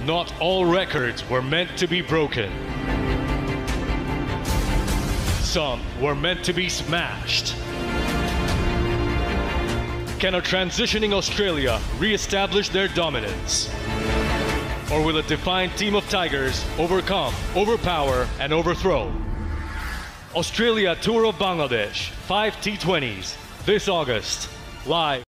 Not all records were meant to be broken. Some were meant to be smashed. Can a transitioning Australia re-establish their dominance? Or will a defined team of Tigers overcome, overpower, and overthrow? Australia Tour of Bangladesh, 5 T20s, this August, live.